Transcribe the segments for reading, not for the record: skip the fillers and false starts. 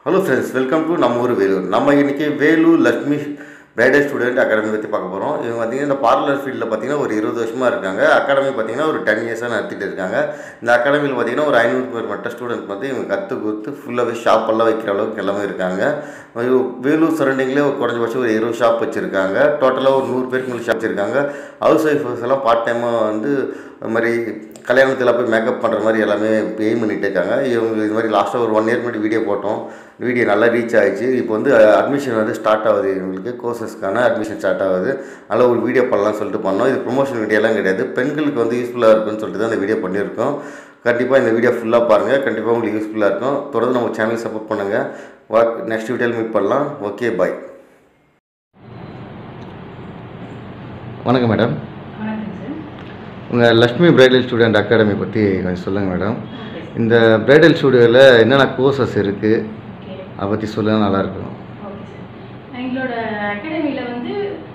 Hello friends, welcome to Namur VELLORE. நம்ம இன்னைக்கு Vellore Lakshmi Bridal student academy பத்தி பார்க்க போறோம். இவங்க பாத்தீங்கன்னா இந்த பார்லர் ஃபீல்ட்ல பாத்தீங்கன்னா ஒரு 20 வருஷமா இருக்காங்க. அகாடமி பாத்தீங்கன்னா ஒரு 10 இயர்ஸா நடத்திட்டு இருக்காங்க. இந்த அகாடமில பாத்தீங்கன்னா ஒரு 500 பேர் மட்டும் ஸ்டூடண்ட் வந்து இவங்க கத்து கொடுத்து ஃபுல்லாவே ஷாப் எல்லாம் வைக்கிற அளவுக்கு எல்லாமே இருக்காங்க. வேலூர் சரௌண்டிங்ல குறைஞ்சபட்சம் ஒரு 20 ஷாப் வச்சிருக்காங்க. டோட்டலா ஒரு 100 பேருக்கு மேல ஷாப் வச்சிருக்காங்க. ஹவுஸ் வைஃப்ஸ் எல்லாம் பார்ட் டைமா வந்து மாதிரி கல்யாணத்துல போய் மேக்கப் பண்ற மாதிரி எல்லாமே எய்ம் பண்ணிட்டு இருக்காங்க. இவங்க இது மாதிரி லாஸ்டா ஒரு 1 இயர் முன்னாடி வீடியோ போட்டோம். வீடியோ நல்லா ரீச் ஆயிடுச்சு. இப்போ வந்து அட்மிஷன் வந்து ஸ்டார்ட் ஆகுது. இவங்களுக்கு கோர்சஸ்க்கான அட்மிஷன் ஸ்டார்ட் ஆகுது. அதனால ஒரு வீடியோ பண்ணலாம்னு சொல்லிட்டு பண்ணோம். இது ப்ரொமோஷன் வீடியோலாம் கிடையாது. பெண்களுக்கு வந்து யூஸ்ஃபுல்லா இருக்கும்னு சொல்லிட்டு தான் இந்த வீடியோ பண்ணியிருக்கோம். கண்டிப்பாக இந்த வீடியோ ஃபுல்லாக பாருங்கள். கண்டிப்பாக உங்களுக்கு யூஸ்ஃபுல்லாக இருக்கும். தொடர்ந்து நம்ம சேனல் சப்போர்ட் பண்ணுங்கள். நெக்ஸ்ட் வீடியோவில் மீட் பண்ணலாம். Okay, bye. வணக்கம் மேடம். உங்கள் லக்ஷ்மி பிரைடல் ஸ்டூடெண்ட் அகாடமி பற்றி கொஞ்சம் சொல்லுங்கள் மேடம். இந்த பிரைடல் ஸ்டூடியோவில் என்னென்ன கோர்சஸ் இருக்குது அதை பற்றி சொல்லுங்கள், நல்லாயிருக்கும். ஓகே சார், எங்களோட அகாடமியில் வந்து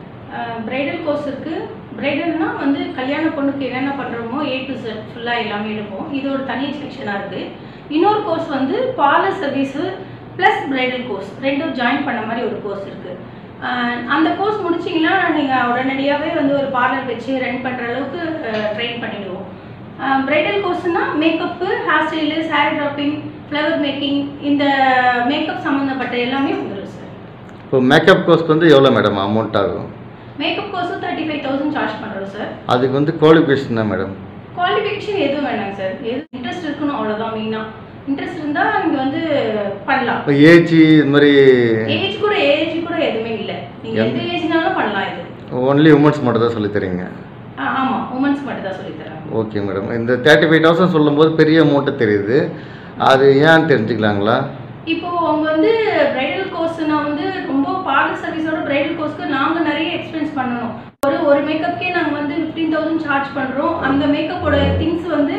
பிரைடல் கோர்ஸ் இருக்குது. பிரைடல்னால் வந்து கல்யாண பொண்ணுக்கு என்னென்ன பண்ணுறோமோ A to Z ஃபுல்லாக எல்லாமே எடுப்போம். இது ஒரு தனி செக்ஷனாக இருக்குது. இன்னொரு கோர்ஸ் வந்து parlour service plus bridal course ரெண்டும் ஜாயின் பண்ண மாதிரி ஒரு கோர்ஸ் இருக்குது. அந்த கோர்ஸ் முடிச்சிங்கன்னா நீங்கள் உடனடியாகவே வந்து ஒரு பார்லர் வச்சு ரன் பண்ணுற அளவுக்கு ட்ரெயின் பண்ணிவிடுவோம். பிரைடல் கோர்ஸ்னால் makeup, hair style, sari draping, flower making, இந்த மேக்கப் சம்மந்தப்பட்ட எல்லாமே வந்துடும் சார். இப்போ மேக்கப் கோர்ஸ்க்கு வந்து எவ்வளோ மேடம் அமௌண்ட் ஆகும்? மேக்கப் கோர்ஸும் 35,000 சார்ஜ் பண்ணுறோம் சார். அதுக்கு வந்து குவாலிஃபிகேஷன் தான் மேடம்? குவாலிஃபிகேஷன் எதுவும் வேணாங்க சார். எது இன்ட்ரெஸ்ட் இருக்கணும் அவ்வளோதான். மெயினாக இன்ட்ரெஸ்ட் இருந்தால் நீங்கள் வந்து பண்ணலாம். இப்போ ஏஜ் இது மாதிரி ஏஜ் கூட எதுவுமே இல்லை. நீங்கள் எந்த ஏஜ்னாலும் பண்ணலாம். இது ஒன்லி உமன்ஸ் மட்டும் தான் சொல்லி தரீங்க? ஆமாம், உமன்ஸ் மட்டும் தான் சொல்லித்தரேன். Okay madam. இந்த 35,000 சொல்லும்போது பெரிய அமௌண்ட்டு தெரியுது. அது ஏன்னு தெரிஞ்சுக்கலாங்களா? இப்போது அவங்க வந்து பிரைடல் கோர்ஸ்னா வந்து ரொம்ப பார்லர் சர்வீஸோட பிரைடல் கோர்ஸ்க்கு நாங்கள் நிறைய எக்ஸ்பென்ஸ் பண்ணணும். ஒரு மேக்கப்கே நாங்கள் வந்து 15,000 சார்ஜ் பண்ணுறோம். அந்த மேக்கப்போட திங்ஸ் வந்து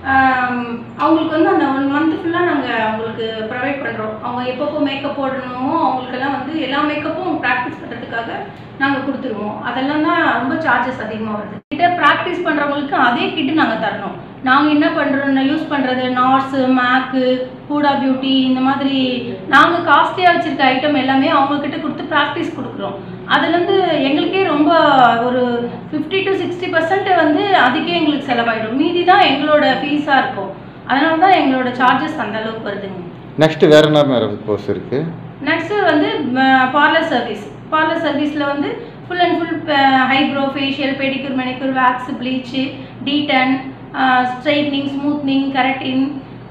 அவங்களுக்கு வந்து அந்த 1 மந்த் ஃபுல்லாக நாங்கள் அவங்களுக்கு ப்ரொவைட் பண்ணுறோம். அவங்க எப்பப்போ மேக்கப் போடணுமோ அவங்களுக்கெல்லாம் வந்து எல்லா மேக்கப்பும் ப்ராக்டிஸ் பண்ணுறதுக்காக நாங்கள் கொடுத்துருவோம். அதெல்லாம் தான் ரொம்ப சார்ஜஸ் அதிகமாக வருது. கிட்ட ப்ராக்டிஸ் பண்ணுறவங்களுக்கு அதே கிட்டு நாங்கள் தரணும். நாங்கள் என்ன பண்ணுறோம், யூஸ் பண்ணுறது நார்ஸு, மேக்கு, ஹூடா பியூட்டி, இந்த மாதிரி நாங்கள் காஸ்ட்லியாக வச்சுருக்க ஐட்டம் எல்லாமே அவங்கக்கிட்ட கொடுத்து ப்ராக்டிஸ் கொடுக்குறோம். அதுலேருந்து எங்களுக்கே ரொம்ப ஒரு 50 to 60% வந்து அதுக்கே எங்களுக்கு செலவாயிடும். மீதி தான் எங்களோட ஃபீஸாக இருக்கும். அதனால தான் எங்களோட சார்ஜஸ் அந்த அளவுக்கு வருதுங்க. நெக்ஸ்ட் வேறு என்ன மேடம் கோர்ஸ் இருக்குது? நெக்ஸ்ட்டு வந்து பார்லர் சர்வீஸ். பார்லர் சர்வீஸில் வந்து full and full eyebrow, facial, pedicure, manicure, wax, bleach, detan, straightening, smoothening, correcting,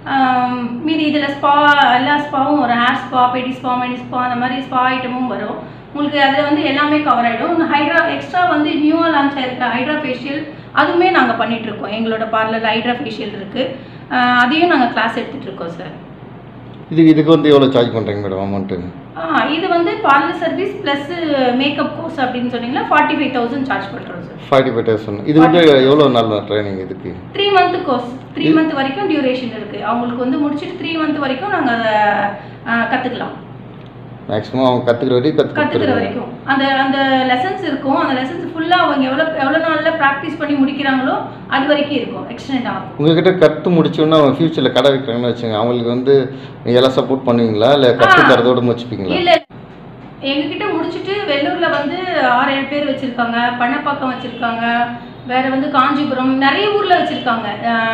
மீதி இதில் ஸ்பா, எல்லா ஸ்பாவும் ஒரு hair spa, pedi spa, medi spa, அந்த மாதிரி ஸ்பா ஐட்டமும் வரும். உங்களுக்கு அதில் வந்து எல்லாமே கவர் ஆகிடும். ஹைட்ரா எக்ஸ்ட்ரா வந்து நியூவாக லான்ச் ஆகிருக்க ஹைட்ரா ஃபேஷியல் அதுவுமே நாங்கள் பண்ணிகிட்ருக்கோம். எங்களோட பார்லர் ஹைட்ரா ஃபேஷியல் இருக்குது. அதையும் நாங்கள் கிளாஸ் எடுத்துகிட்ருக்கோம் சார். இதுக்கு வந்து எவ்வளோ சார்ஜ் பண்ணுறீங்க மேடம் அமௌண்ட்டு? இது வந்து parlour service plus makeup course அப்படின்னு சொன்னீங்கன்னா 45,000 சார்ஜ் பண்ணுறோம் சார். 45,000. இது வந்து எவ்வளோ நாள் ட்ரைனிங் இதுக்கு? 3 மந்த் கோர்ஸ். 3 மந்த் வரைக்கும் டியூரேஷன் இருக்குது. அவங்களுக்கு வந்து முடிச்சுட்டு 3 மந்த் வரைக்கும் நாங்கள் அதை கற்றுக்கலாம். மேக்ஸிமம் அவங்க கற்றுக்கிற வரைக்கும் அந்த லெசன்ஸ் இருக்கும். அந்த லெசன்ஸ் ஃபுல்லாக அவங்க எவ்வளோ நாளில் ப்ராக்டிஸ் பண்ணி முடிக்கிறாங்களோ அது வரைக்கும் இருக்கும். எக்ஸ்டெண்ட் ஆகும். உங்ககிட்ட கற்று முடிச்சோன்னா அவங்க ஃபியூச்சரில் கடை வைக்கிறாங்கன்னு வச்சுங்க, அவங்களுக்கு வந்து எல்லாம் சப்போர்ட் பண்ணுவீங்களா இல்லை கற்று தரதோடு முடிச்சுப்பீங்களா? இல்லை, எங்ககிட்ட முடிச்சுட்டு வெள்ளூரில் வந்து 6-7 பேர் வச்சுருக்காங்க. பண்ணப்பாக்கம் வச்சுருக்காங்க. வேறு வந்து காஞ்சிபுரம், நிறைய ஊரில் வச்சுருக்காங்க.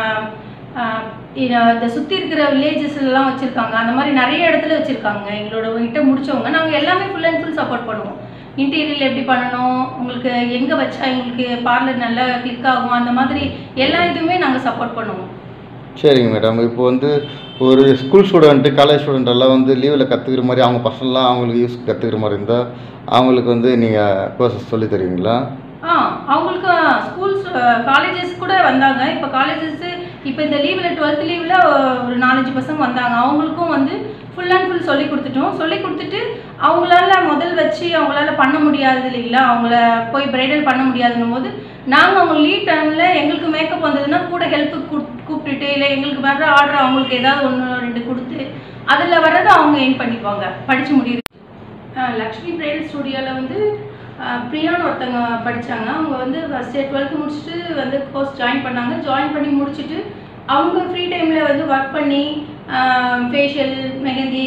இந்த சுற்றி இருக்கிற வில்லேஜஸ்லாம் வச்சுருக்காங்க. அந்த மாதிரி நிறைய இடத்துல வச்சுருக்காங்க. எங்களோட கிட்ட முடித்தவங்க நாங்கள் எல்லாமே ஃபுல் அண்ட் ஃபுல் சப்போர்ட் பண்ணுவோம். இன்டீரியர் எப்படி பண்ணணும், உங்களுக்கு எங்கே வச்சா எங்களுக்கு பார்லர் நல்லா கிளிக் ஆகும், அந்த மாதிரி எல்லா இதுவுமே நாங்கள் சப்போர்ட் பண்ணுவோம். சரிங்க மேடம். இப்போ வந்து ஒரு ஸ்கூல் ஸ்டூடெண்ட்டு, காலேஜ் ஸ்டூடெண்ட் எல்லாம் வந்து லீவில் கற்றுக்கிற மாதிரி அவங்க பர்சனலாக அவங்களுக்கு யூஸ் கற்றுக்கிற மாதிரி இருந்தால் அவங்களுக்கு வந்து நீங்கள் கோர்சஸ் சொல்லி தருவீங்களா? அவங்களுக்கு ஸ்கூல்ஸ், காலேஜஸ் கூட வந்தாங்க. இப்போ காலேஜஸ்ஸு இப்போ இந்த லீவில் 12th லீவில் ஒரு 4-5 பசங்க வந்தாங்க. அவங்களுக்கும் வந்து ஃபுல் அண்ட் ஃபுல் சொல்லி கொடுத்துட்டோம். சொல்லி கொடுத்துட்டு அவங்களால முதல் வச்சு அவங்களால பண்ண முடியாது இல்லைங்களா, அவங்கள போய் பிரைடல் பண்ண முடியாதுன்னும் போது நாங்கள் அவங்க லீவ் டைமில் எங்களுக்கு மேக்கப் வந்ததுன்னா கூட ஹெல்ப்புக்கு கூப்பிட்டுட்டு, இல்லை எங்களுக்கு வர்ற ஆர்டர் அவங்களுக்கு ஏதாவது 1-2 கொடுத்து அதில் வர்றதை அவங்க எயின் பண்ணிப்பாங்க. படித்து முடியுது. லக்ஷ்மி பிரைடல் ஸ்டூடியோவில் வந்து பிரியான்னு ஒருத்தங்க படித்தாங்க. அவங்க வந்து ஃபஸ்ட்டு 12th முடிச்சுட்டு வந்து கோர்ஸ் ஜாயின் பண்ணாங்க. ஜாயின் பண்ணி முடிச்சுட்டு அவங்க ஃப்ரீ டைமில் வந்து ஒர்க் பண்ணி ஃபேஷியல், மெஹந்தி,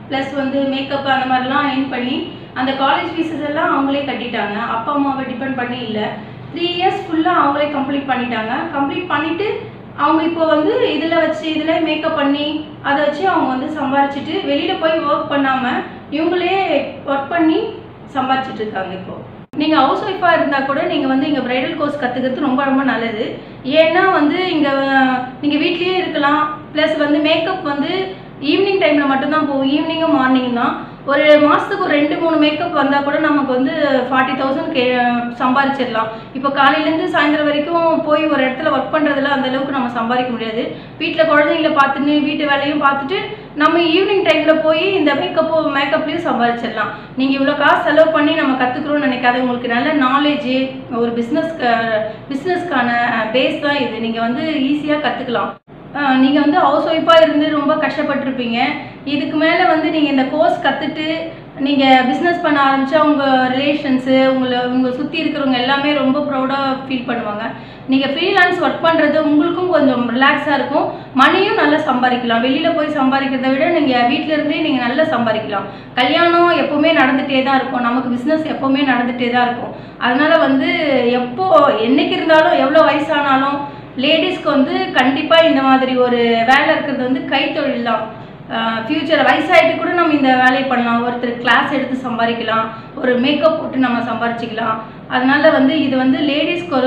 ப்ளஸ் வந்து மேக்கப் அந்த மாதிரிலாம் ஏர்ன் பண்ணி அந்த காலேஜ் ஃபீஸஸ் எல்லாம் அவங்களே கட்டிட்டாங்க. அப்பா அம்மாவை டிபெண்ட் பண்ணி இல்லை. 3 இயர்ஸ் ஃபுல்லாக அவங்களே கம்ப்ளீட் பண்ணிட்டாங்க. கம்ப்ளீட் பண்ணிவிட்டு அவங்க இப்போ வந்து இதில் வச்சு இதில் மேக்கப் பண்ணி அதை வச்சு அவங்க வந்து சம்பாரிச்சிட்டு வெளியில் போய் ஒர்க் பண்ணாமல் இவங்களே ஒர்க் பண்ணி சம்பாரிச்சிட்டு இருக்காங்க. இப்போது நீங்கள் ஹவுஸ் ஒய்ஃபாக இருந்தால் கூட நீங்கள் வந்து இங்கே ப்ரைடல் கோர்ஸ் கற்றுக்கிறது ரொம்ப ரொம்ப நல்லது. ஏன்னா வந்து இங்கே நீங்கள் வீட்லேயே இருக்கலாம். ப்ளஸ் வந்து மேக்கப் வந்து ஈவினிங் டைமில் மட்டும்தான் போகும். ஈவினிங்கும் மார்னிங் தான். ஒரு மாதத்துக்கு ஒரு 2-3 மேக்கப் வந்தால் கூட நமக்கு வந்து 40,000 சம்பாரிச்சிடலாம். இப்போ காலையிலேருந்து சாயந்தரம் வரைக்கும் போய் ஒரு இடத்துல ஒர்க் பண்ணுறதுல அந்தளவுக்கு நம்ம சம்பாதிக்க முடியாது. வீட்டில் குழந்தைங்கள பார்த்துன்னு வீட்டு வேலையும் பார்த்துட்டு நம்ம ஈவினிங் டைமில் போய் இந்த மேக்கப்லேயும் சம்பாதிச்சிடலாம். நீங்கள் இவ்வளோ காசு செலவு பண்ணி நம்ம கற்றுக்குறோன்னு நினைக்காது. உங்களுக்கு நல்ல நாலேஜு ஒரு பிஸ்னஸ்க்கான பேஸ் தான் இது. நீங்கள் வந்து ஈஸியாக கற்றுக்கலாம். நீங்கள் வந்து ஹவுஸ் ஒய்ஃபாக இருந்து ரொம்ப கஷ்டப்பட்டுருப்பீங்க. இதுக்கு மேலே வந்து நீங்கள் இந்த கோர்ஸ் கற்றுட்டு நீங்கள் பிஸ்னஸ் பண்ண ஆரம்பித்தா உங்கள் ரிலேஷன்ஸு உங்களை சுற்றி இருக்கிறவங்க எல்லாமே ரொம்ப ப்ரௌடாக ஃபீல் பண்ணுவாங்க. நீங்கள் ஃப்ரீலான்ஸ் ஒர்க் பண்ணுறது உங்களுக்கும் கொஞ்சம் ரிலாக்ஸாக இருக்கும். மணியும் நல்லா சம்பாதிக்கலாம். வெளியில் போய் சம்பாதிக்கிறத விட நீங்கள் வீட்டிலேருந்தே நீங்கள் நல்லா சம்பாதிக்கலாம். கல்யாணம் எப்போவுமே நடந்துகிட்டே தான் இருக்கும். நமக்கு பிஸ்னஸ் எப்போவுமே நடந்துகிட்டே தான் இருக்கும். அதனால் வந்து என்றைக்கு இருந்தாலும் எவ்வளோ வயசானாலும் லேடிஸ்க்கு வந்து கண்டிப்பாக இந்த மாதிரி ஒரு வேலை இருக்கிறது வந்து கைத்தொழில் தான். ஃப்யூச்சர் வயசாகிட்டு கூட நம்ம இந்த வேலையை பண்ணலாம். ஒருத்தர் கிளாஸ் எடுத்து சம்பாதிக்கலாம். ஒரு மேக்கப் போட்டு நம்ம சம்பாரிச்சிக்கலாம். அதனால் வந்து இது வந்து லேடிஸ்க்கு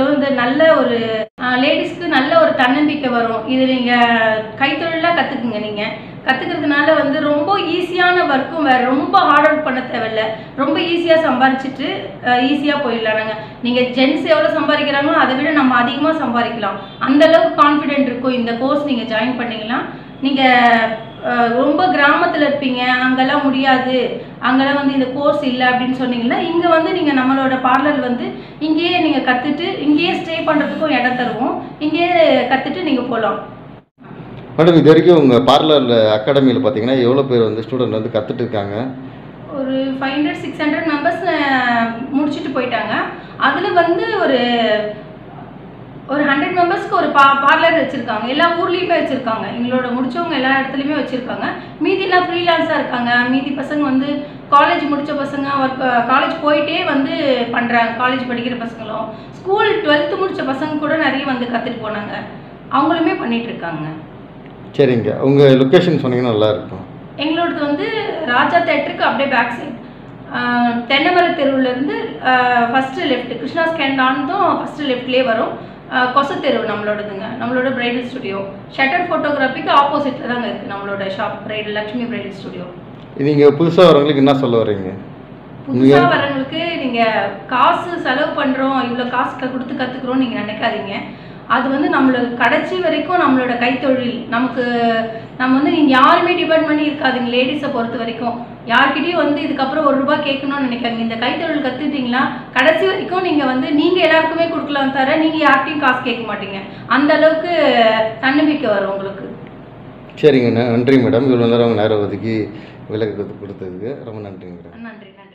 லேடிஸ்க்கு நல்ல ஒரு தன்னம்பிக்கை வரும். இது நீங்கள் கைத்தொழிலாக கற்றுக்குங்க. நீங்கள் கற்றுக்கிறதுனால வந்து ரொம்ப ஈஸியான ஒர்க்கும் வேறு. ரொம்ப ஹார்ட் ஒர்க் பண்ண தேவையில்லை. ரொம்ப ஈஸியாக சம்பாரிச்சிட்டு ஈஸியாக போயிடலாம். நீங்கள் ஜென்ஸ் எவ்வளோ சம்பாதிக்கிறாங்களோ அதை விட நம்ம அதிகமாக சம்பாதிக்கலாம். அந்தளவுக்கு கான்ஃபிடென்ட் இருக்கும். இந்த கோர்ஸ் நீங்கள் ஜாயின் பண்ணிங்கன்னா நீங்கள் ரொம்ப கிராமத்தில் இருப்பீங்க, அங்கெல்லாம் முடியாது, அங்கெல்லாம் வந்து இந்த கோர்ஸ் இல்லை அப்படின்னு சொன்னீங்கன்னா இங்கே வந்து நீங்கள் நம்மளோட பார்லர் வந்து இங்கேயே நீங்கள் கற்றுட்டு இங்கேயே ஸ்டே பண்ணுறதுக்கும் இடம் தருவோம். இங்கேயே கற்றுட்டு நீங்கள் போகலாம். மேடம், இது வரைக்கும் உங்கள் பார்லரில் அகாடமியில் பார்த்தீங்கன்னா எவ்வளோ பேர் வந்து ஸ்டூடெண்ட் வந்து கற்றுட்டு இருக்காங்க? ஒரு 500-600 மெம்பர்ஸ் முடிச்சுட்டு போயிட்டாங்க. அதில் வந்து ஒரு 100 மெம்பர்ஸ்க்கு ஒரு பார்லர் வச்சுருக்காங்க. எல்லா ஊர்லேயுமே வச்சுருக்காங்க. எங்களோட முடித்தவங்க எல்லா இடத்துலையுமே வச்சுருக்காங்க. மீதிலாம் ஃப்ரீலான்ஸாக இருக்காங்க. மீதி பசங்க வந்து காலேஜ் முடித்த பசங்க காலேஜ் போயிட்டே வந்து பண்ணுறாங்க. காலேஜ் படிக்கிற பசங்களும் ஸ்கூல் 12th முடித்த பசங்க கூட நிறைய வந்து கற்றுட்டு போனாங்க. அவங்களுமே பண்ணிகிட்ருக்காங்க. சரிங்க, உங்கள் லொக்கேஷன் சொன்னீங்கன்னா நல்லாயிருக்கும். எங்களோடது வந்து ராஜா தேட்டருக்கு அப்படியே பேக் சைட் தென்னமர தெருவுலேருந்து ஃபஸ்ட்டு லெஃப்ட் கிருஷ்ணா ஸ்கேண்டானதும் ஃபஸ்ட்டு லெஃப்ட்லேயே வரும். கொச தெரு நம்மளோடதுங்க. நம்மளோட பிரைடல் ஸ்டுடியோ ஷட்டர் ஃபோட்டோகிராஃபிக்கு ஆப்போசிட்டில் தாங்க இருக்குது நம்மளோட shop. Bridal Lakshmi bridal studio. நீங்கள் புதுசாக வரவங்களுக்கு என்ன சொல்ல வரீங்க? புதுசாக வரவங்களுக்கு நீங்கள் காசு செலவு பண்ணுறோம், இவ்வளோ காசு கொடுத்து கற்றுக்குறோன்னு நீங்கள் நினைக்காதீங்க. அது வந்து நம்மளோட கடைசி வரைக்கும் நம்மளோட கைத்தொழில். நம்ம வந்து நீங்கள் யாருமே டிபெண்ட் பண்ணி இருக்காதுங்க. லேடிஸை பொறுத்த வரைக்கும் யார்கிட்டையும் வந்து இதுக்கப்புறம் ₹1 கேட்கணும்னு நினைக்காங்க. இந்த கைத்தொழில் கற்றுக்கிட்டிங்களா கடைசி வரைக்கும் நீங்கள் எல்லாருக்குமே கொடுக்கலாம் தர. நீங்கள் யார்கிட்டையும் காசு கேட்க மாட்டீங்க. அந்த அளவுக்கு தன்னம்பிக்கை வரும் உங்களுக்கு. சரிங்க, நன்றி மேடம். இவ்வளோ நேரம் ஒதுக்கி விளக்கு கொடுத்ததுக்கு ரொம்ப நன்றிங்க மேடம். நன்றி.